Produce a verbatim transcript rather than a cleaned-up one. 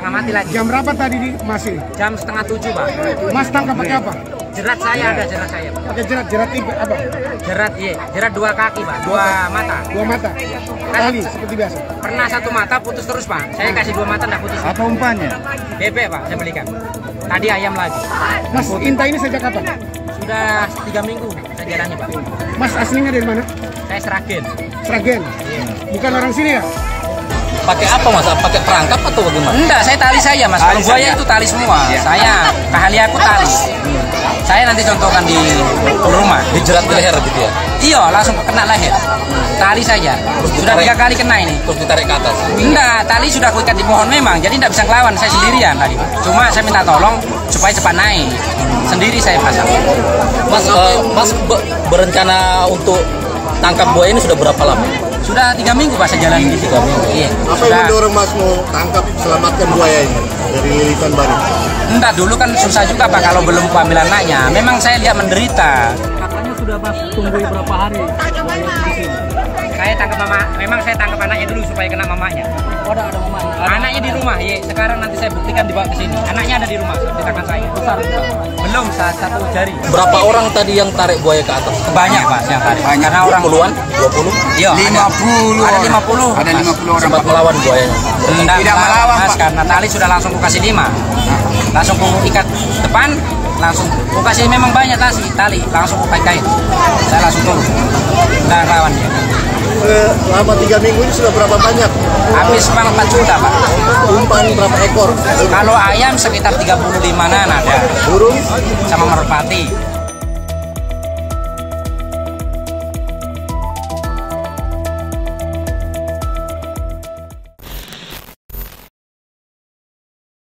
setengah mati lagi. Jam berapa tadi di masih? Jam setengah tujuh, Pak. Mas tangkap pakai apa? Jerat saya ada, jerat saya, Pak. Pakai jerat, jerat ini apa? Jerat, iya. Jerat dua kaki, Pak. Dua mata. Dua mata. Tali seperti biasa. Pernah satu mata putus terus, Pak. Saya kasih dua mata enggak putus. Apa umpannya? Bebek, Pak, saya belikan. Tadi ayam lagi. Mas, Inta ini sejak kapan? Sudah tiga minggu saya jalani, Pak. Mas aslinya dari mana? Saya Seragen. Sragen. Bukan orang sini ya? Pakai apa mas? Pakai perangkap atau bagaimana? Enggak, saya tali saya, Mas. Kalau buaya itu tali semua. Saya keahlian aku tali. Saya nanti contohkan di rumah. Dijerat di leher gitu ya? Iya, langsung kena leher. Tali saja. Sudah tiga kali kena ini. Terus ditarik ke atas? Enggak, tali sudah kuikat di pohon memang. Jadi tidak bisa ngelawan. Saya sendirian tadi. Cuma saya minta tolong supaya cepat naik. Sendiri saya pasang. Mas, uh, mas be berencana untuk tangkap buaya ini sudah berapa lama? Sudah tiga minggu Pak saya jalan di tiga minggu. Iya. Apa yang mendorong Mas mau tangkap selamatkan buaya ini dari lilitan Bani? Enggak, dulu kan susah juga Pak kalau belum ambil anaknya. Memang saya lihat menderita. Katanya sudah Mas tunggu berapa hari? Saya tangkap mama, memang saya tangkap anaknya dulu supaya kena mamanya. Oh, ada ada mamanya. Anaknya di rumah, ya. Sekarang nanti saya buktikan dibawa ke sini. Anaknya ada di rumah, di tangan saya. Besar. Belum satu jari. Berapa orang tadi yang tarik buaya ke atas? Banyak Pak, yang tarik. Karena orang Puluhan? dua puluh? Iya, lima puluh. ada lima puluh. Ada lima puluh orang. Sempat melawan buayanya? Tidak, Tidak melawan, Mas, Pak. karena tali sudah langsung ku kasih lima. Langsung ku ikat depan, langsung ku kasih memang banyak tali, tali langsung ku kait. Saya langsung turun. Dan lawan dia. Selama tiga minggu ini sudah berapa banyak? Habis memang empat juta Pak. Umpan berapa ekor? Kalau ayam sekitar tiga puluh lima an ada. Burung? Sama merpati.